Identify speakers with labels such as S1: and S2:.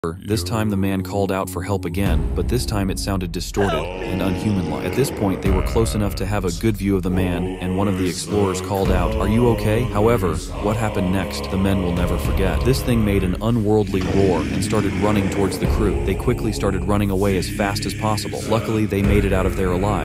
S1: This time the man called out for help again, but this time it sounded distorted and unhuman-like. At this point, they were close enough to have a good view of the man, and one of the explorers called out, "Are you okay?" However, what happened next, the men will never forget. This thing made an unworldly roar and started running towards the crew. They quickly started running away as fast as possible. Luckily, they made it out of there alive.